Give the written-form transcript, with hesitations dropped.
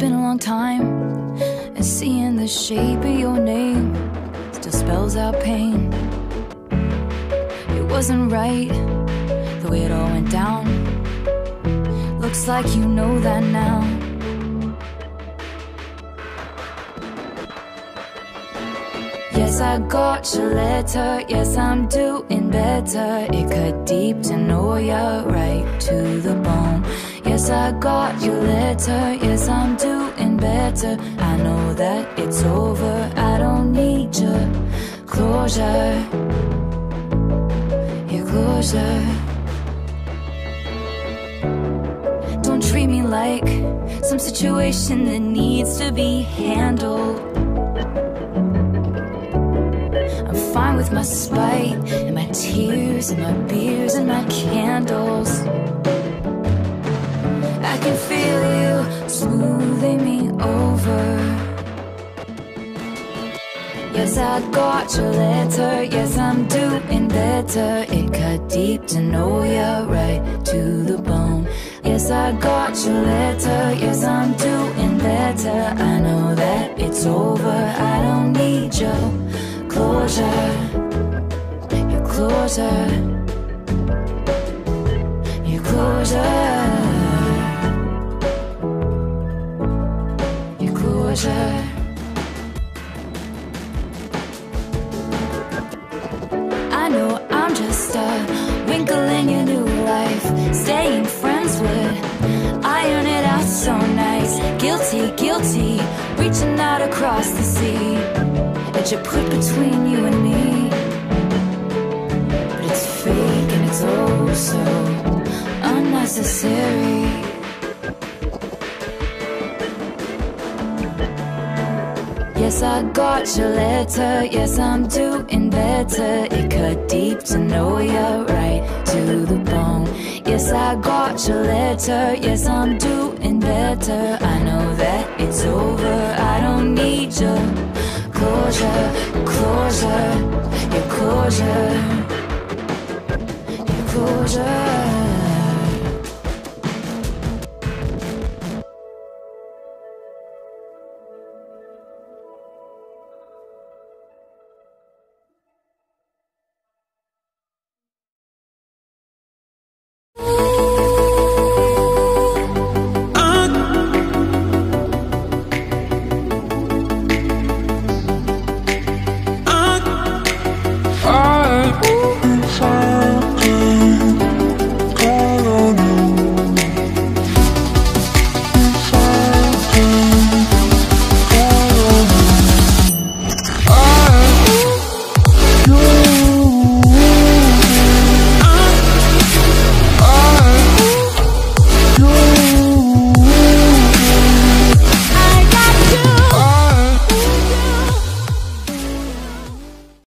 been a long time, and seeing the shape of your name still spells out pain. It wasn't right, the way it all went down. Looks like you know that now. Yes, I got your letter, yes, I'm doing better. It cut deep to know you're right to the bone. Yes, I got your letter, yes, I'm doing better. I know that it's over, I don't need your closure. Your closure. Don't treat me like some situation that needs to be handled. I'm fine with my spite and my tears and my beers and my candles. I can feel you smoothing me over. Yes, I got your letter, yes, I'm doing better. It cut deep to know you're right to the bone. Yes, I got your letter, yes, I'm doing better. I know that it's over, I don't need your closure. Your closure. Your closure. Your closure. I know I'm just a wrinkle in your new life. Staying friends would iron it out so nice. Guilty, guilty, reaching out across the sea that you put between you and me. But it's fake and it's oh so unnecessary. Yes, I got your letter, yes, I'm doing better. It cut deep to know you're right to the bone. Yes, I got your letter, yes, I'm doing better. I know that it's over, I don't need your closure. Closure, your closure. Your closure.